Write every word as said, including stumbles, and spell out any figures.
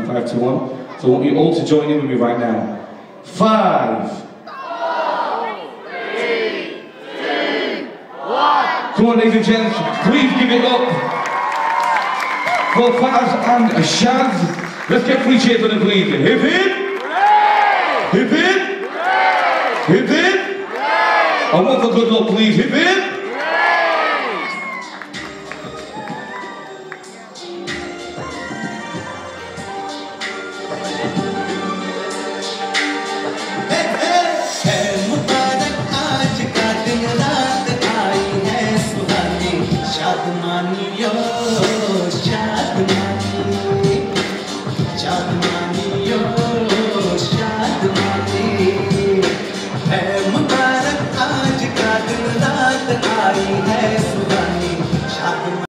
five, two, one. So I want you all to join in with me right now. Five. Four, three, two, one. Come on, ladies and gents, please give it up for Faz and Shaz. Let's get three cheers for them, please. Hip hip! Hip hip! Hip hip! And one for good luck, please. Hip hip!